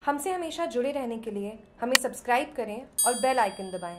हमसे हमेशा जुड़े रहने के लिए हमें सब्सक्राइब करें और बेल आइकन दबाएं।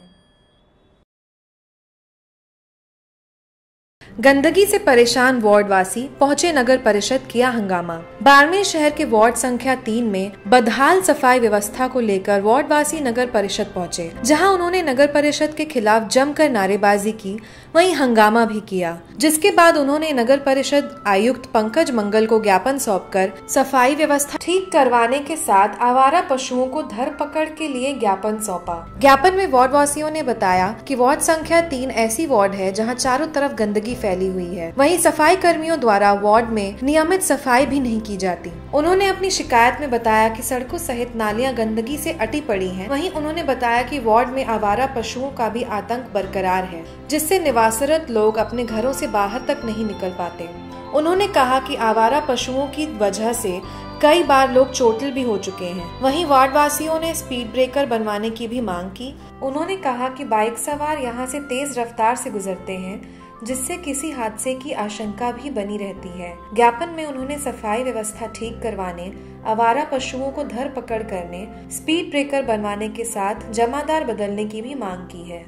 गंदगी से परेशान वार्डवासी पहुंचे नगर परिषद, किया हंगामा। बाड़मेर शहर के वार्ड संख्या 3 में बदहाल सफाई व्यवस्था को लेकर वार्डवासी नगर परिषद पहुंचे, जहां उन्होंने नगर परिषद के खिलाफ जमकर नारेबाजी की, वहीं हंगामा भी किया। जिसके बाद उन्होंने नगर परिषद आयुक्त पंकज मंगल को ज्ञापन सौंपकर सफाई व्यवस्था ठीक करवाने के साथ आवारा पशुओं को धर पकड़ के लिए ज्ञापन सौंपा। ज्ञापन में वार्डवासियों ने बताया कि वार्ड संख्या 3 ऐसी वार्ड है जहां चारों तरफ गंदगी फैली हुई है। वहीं सफाई कर्मियों द्वारा वार्ड में नियमित सफाई भी नहीं की जाती। उन्होंने अपनी शिकायत में बताया कि सड़कों सहित नालियां गंदगी से अटी पड़ी हैं। वहीं उन्होंने बताया कि वार्ड में आवारा पशुओं का भी आतंक बरकरार है, जिससे निवासरत लोग अपने घरों से बाहर तक नहीं निकल पाते। उन्होंने कहा कि आवारा पशुओं की वजह से कई बार लोग चोटिल भी हो चुके हैं। वहीं वार्डवासियों ने स्पीड ब्रेकर बनवाने की भी मांग की। उन्होंने कहा कि बाइक सवार यहां से तेज रफ्तार से गुजरते हैं, जिससे किसी हादसे की आशंका भी बनी रहती है। ज्ञापन में उन्होंने सफाई व्यवस्था ठीक करवाने, आवारा पशुओं को धर पकड़ करने, स्पीड ब्रेकर बनवाने के साथ जमादार बदलने की भी मांग की है।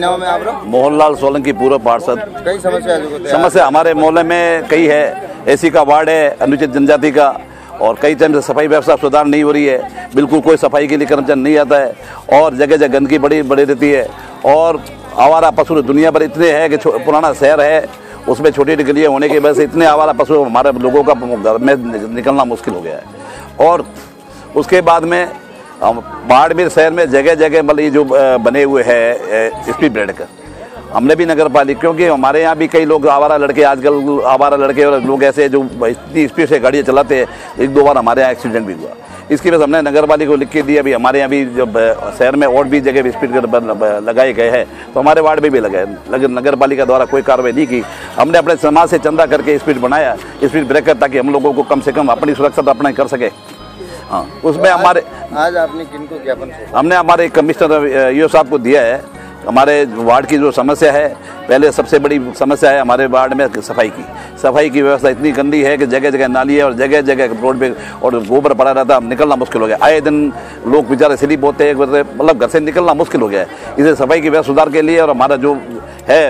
मोहनलाल सोलंकी, पूर्व पार्षद। कई समस्या हमारे मोहल्ले में कई है। एसी का वार्ड है, अनुसूचित जनजाति का, और कई टाइम से सफाई व्यवस्था सुधार नहीं हो रही है। बिल्कुल कोई सफाई के लिए कर्मचारी नहीं आता है, और जगह जगह गंदगी बड़ी रहती है। और आवारा पशु दुनिया भर इतने हैं कि पुराना शहर है, उसमें छोटी छोटी गलियाँ होने की वजह से इतने आवारा पशु हमारे लोगों का घर में निकलना मुश्किल हो गया है। और उसके बाद में बाड़मेर शहर में जगह जगह मतलब ये जो बने हुए हैं स्पीड ब्रेकर, हमने भी नगर पालिका, क्योंकि हमारे यहाँ भी कई लोग आवारा लड़के, आजकल आवारा लड़के और लोग ऐसे जो इतनी स्पीड से गाड़ियाँ चलाते हैं, एक दो बार हमारे यहाँ एक्सीडेंट भी हुआ। इसकी वजह से हमने नगर पालिका को लिख के दिया। अभी हमारे यहाँ भी जब शहर में और भी जगह स्पीड ब्रेकर लगाए गए हैं, तो हमारे वार्ड में भी लगाए, लेकिन नगर पालिका द्वारा कोई कार्रवाई नहीं की। हमने अपने समाज से चंदा करके स्पीड बनाया स्पीड ब्रेकर, ताकि हम लोगों को कम से कम अपनी सुरक्षा तो अपना कर सके। हाँ, उसमें हमारे आज आपने किनको ज्ञापन? हमने हमारे कमिश्नर ईओ साहब को दिया है। हमारे वार्ड की जो समस्या है, पहले सबसे बड़ी समस्या है हमारे वार्ड में सफाई की व्यवस्था इतनी गंदी है कि जगह जगह नाली है और जगह जगह रोड पे और गोबर पड़ा रहता है, निकलना मुश्किल हो गया। आए दिन लोग बेचारे स्लिप होते हैं, मतलब घर से निकलना मुश्किल हो गया है। इसे सफाई की व्यवस्था सुधार के लिए, और हमारा जो है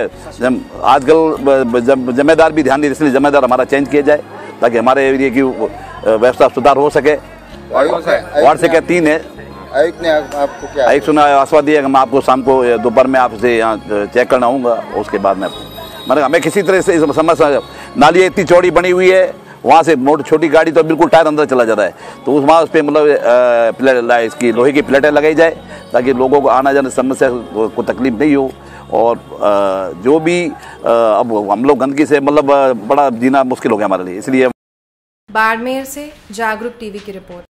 आजकल जिम्मेदार भी ध्यान दे, इसलिए जिम्मेदार हमारा चेंज किया जाए, ताकि हमारे एरिया की व्यवस्था सुधार हो सके। वार्ड से क्या 3 है। आयुक्त ने आपको क्या आयुक्त ने आश्वासन दिया कि मैं आपको शाम को दोपहर में आपसे यहाँ चेक करना आऊँगा। उसके बाद में मतलब हमें किसी तरह से समस्या, नाली इतनी चौड़ी बनी हुई है, वहाँ से मोटी छोटी गाड़ी तो बिल्कुल टायर अंदर चला जाता है, तो वहाँ उस पर मतलब इसकी लोहे की प्लेटें लगाई जाए, ताकि लोगों को आना जाने समस्या को तकलीफ नहीं हो। और जो भी अब हम लोग गंदगी से मतलब बड़ा जीना मुश्किल हो गया हमारे लिए, इसलिए। बाड़मेर से जागरूक टीवी की रिपोर्ट।